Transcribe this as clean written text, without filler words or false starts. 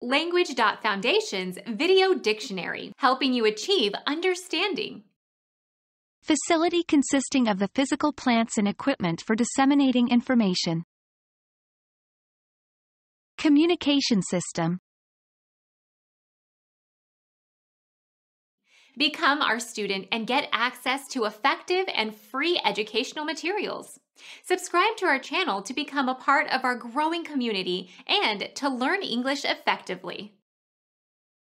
Language.Foundation's Video Dictionary, helping you achieve understanding. Facility consisting of the physical plants and equipment for disseminating information. Communication system. Become our student and get access to effective and free educational materials. Subscribe to our channel to become a part of our growing community and to learn English effectively.